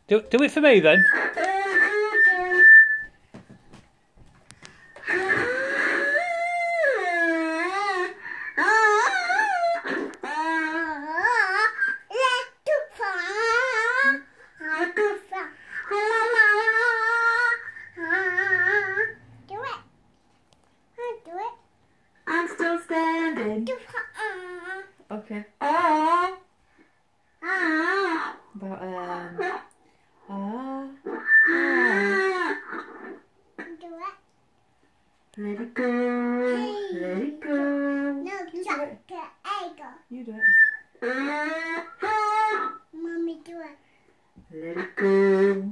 Do it for me then. I'm still standing. Okay. About let it go. Let it go. No, You do it. You do it. Mommy, do it. Let it go.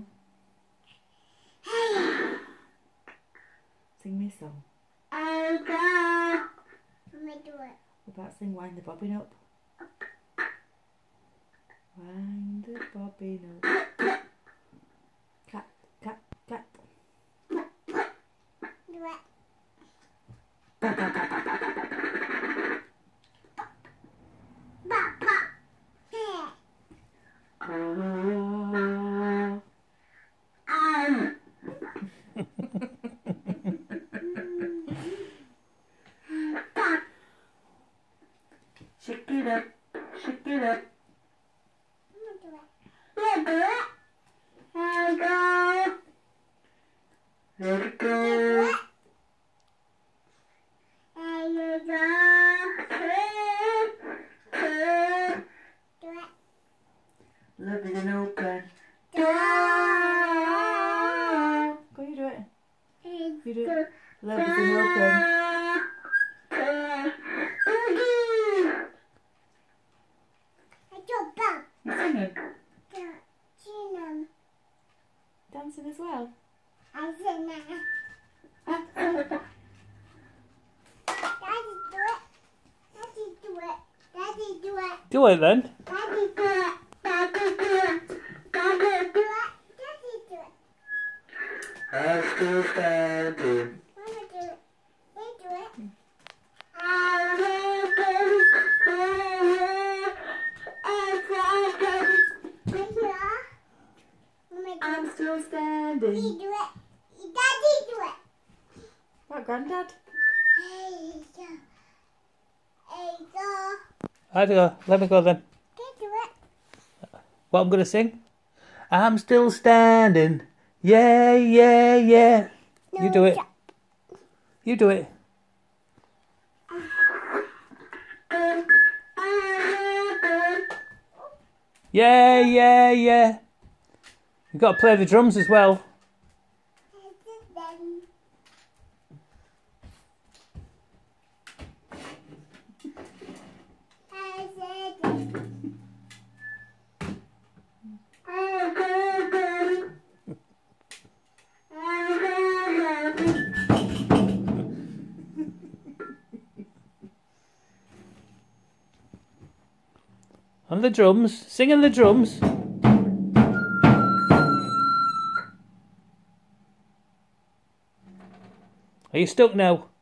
Sing me a song. Mommy, do it. What about sing Wind the Bobbin Up? Wind the bobbin up. Clap, clap, clap. Do it. Ba, ba, ba, ba, ba, ba, ba, ba. Papa. Hey. Shake it up, shake it up. Mommy, do it. Let it go. Do it. Love is an open. Do it. Go, you do it. Hey. You do it. Love is an open. I do bum. You singing? Dancing as well. I said nah. Daddy, do it. Daddy, do it. Daddy, do it. Do it then. Daddy, do it. Daddy, do it. Daddy, do it. Daddy, do it. I'm still standing. Mama, do it. They do it. I'm still standing. Daddy, do it. Daddy, do it. What, Grandad? Hey, go. Hey, go. Let me go then. They do it. What I'm going to sing? I'm still standing. Yeah, yeah, yeah. You do it. You do it. Yeah, yeah, yeah. You've got to play the drums as well. On the drums. Singing the drums. Are you stuck now?